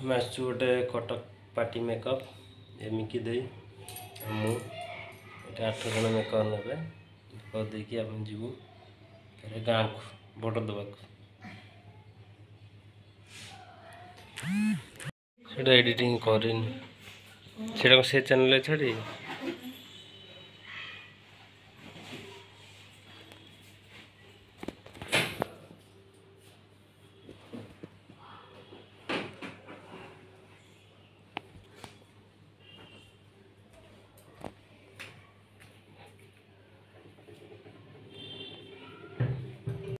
आम आस गोटे कटक पार्टी मेकअप एमिकी दे मु 8 जन मेकअप ने मेकअप देखिए आप जीवु गाँ को भोट देवाक एडिटिंग कर से चैनल छाड़ी